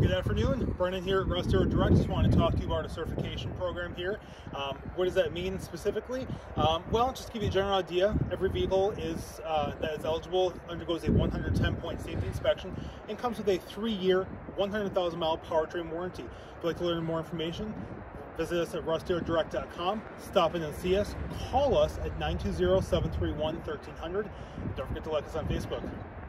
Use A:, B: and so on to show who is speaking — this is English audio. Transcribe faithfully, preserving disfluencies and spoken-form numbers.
A: Good afternoon, Brennan here at Russ Darrow Direct. Just want to talk to you about a certification program here. Um, what does that mean specifically? Um, well, just to give you a general idea, every vehicle is uh, that is eligible undergoes a one hundred ten point safety inspection and comes with a three-year, one hundred thousand mile powertrain warranty. If you'd like to learn more information, visit us at russ darrow direct dot com, stop in and see us, call us at nine two zero, seven three one, one three zero zero. Don't forget to like us on Facebook.